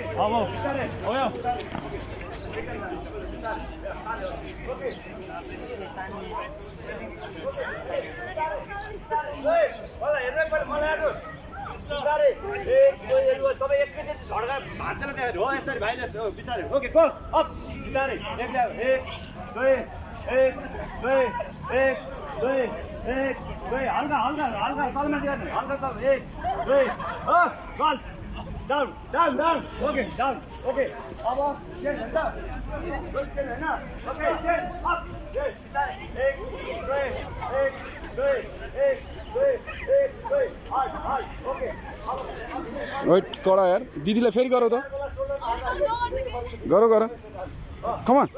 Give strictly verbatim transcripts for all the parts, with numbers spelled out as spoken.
Bravo. Oh ja. Voilà, हेर्नु एकपल्ट मलाई हेर्नु बिस्तारै एक दुई हेर्नु तपाईँ एकैचोटि झड्का भाँच्न त्यहाँ हो यसरी भाइले हो बिस्तारै ओके गो अप बिस्तारै एक एक दुई एक दुई एक दुई एक दुई हल्का हल्का हल्का तलमाथि गर्नु हल्का तल एक दुई हो गल down down down okay down okay अब चेन्ज हुन्छ चेन्ज होइन ओके चेन्ज अप बिस्तारै एक दुई एक दुई एक दुई एक दुई हाल हाल ओके वेट कडा यार दिदीलाई फेरि गरौ त गरौ गर कम अन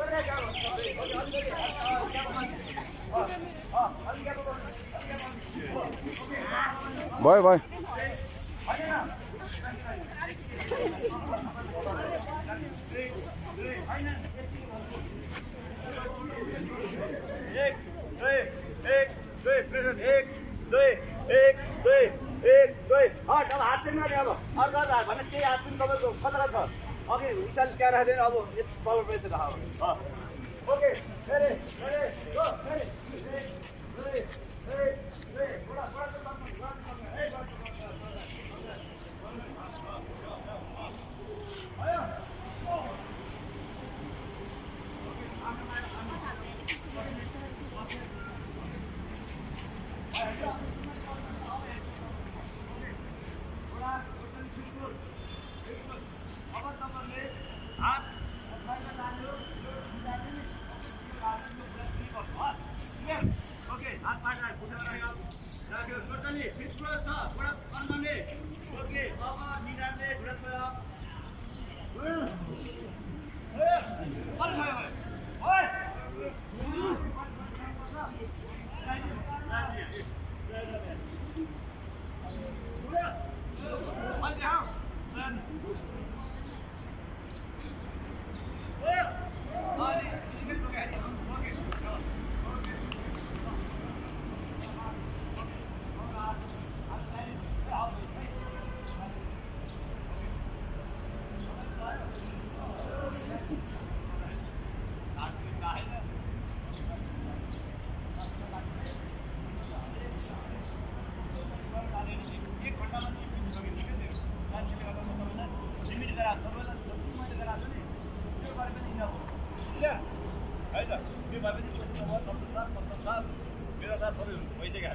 भयो भयो एक दुई एक दुई प्रेसर एक दुई एक दुई एक दुई हट अब हात चाहिँ नदिए अब अर्को हात भने केही हात पनि तपाईँको कता छ अघि हिसाब क्याएर राख्दैन अब यति तल प्रेसर राख ओके फेरि फेरि गो फेरि एक दुई एक दुई पुरा पुरा मेरो साथ सबै भइसक्यो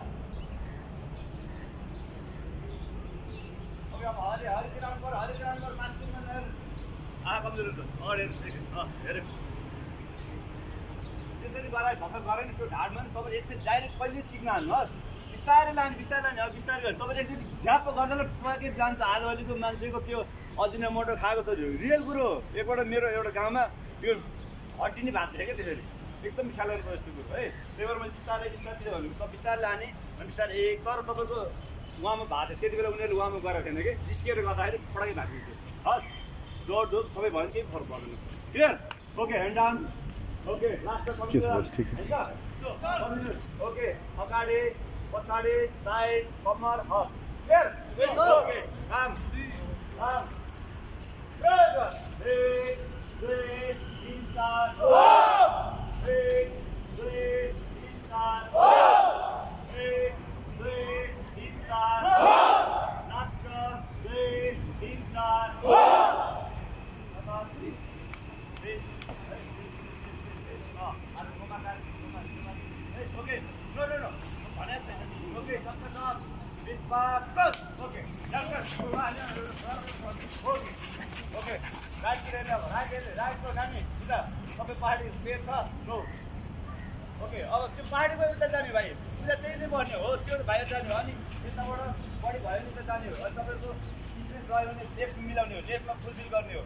अब अब हरि हरि किरान पर हरि किरान पर मान्छे आ कमजोर हुन्छ अगाडि हेर्नु हेर्नु त्यसरी गराइ भर्खर गरे नि त्यो ढाडमा नि तपाईँ एकचोटि डाइरेक्ट कहिले टिक्न हाल्नुहोस् बिस्तारै लाने बिस्तारै लाने अब बिस्तारै गर्नु तपाईँले एकचोटि झ्याप गर्दा प्याकेट जान्छ आजभोलिको मान्छेको त्यो अजिनामोटो खाएको छ रियल कुरो एकपल्ट मेरो एउटा गाउँमा त्यो हड्डी नै भाँच्छ क्या त्यसरी एकदम ख्याल गर्नुपर्छ यस्तो कुरो है त्यही भएर मैले बिस्तारै बिस्तारै भन्नु त बिस्तारै लाने अनि बिस्तारै एक तर तपाईँको उहाँमा भाँच्यो त्यति बेला उनीहरूले उहाँमा गरेको थिएन कि जिस्किएर गर्दाखेरि पटाकै भाँचिन्थ्यो हस् दौड दौड सबै भयो भने केही फरक पर्दैन clear okay hand down okay लास्टमा ओके अगाडि पछाडि साइड कम्मर हप क्लियर ओके काम काम एक दुई तिन चार एक दुई तिन चार एक दुई तिन चार लास्ट दुई तिन चार ओके नो नो नो भनेको छैन ओके सबसे सब बिच बात बस okay doctor okay okay right तिर अब राइट राइटको जाने सिधा सबै पहाडी पेट छ नो ओके अब त्यो पहाडीको उता जाने भाइ सिधा त्यही नै पर्ने हो त्यो बाहिर जाने हो अनि यताबाट बढी भयो भने त जाने हो अनि तपाईँको बिजनेस गयो भने लेफ्ट मिलाउने हो लेफ्टमा फुलफिल गर्ने हो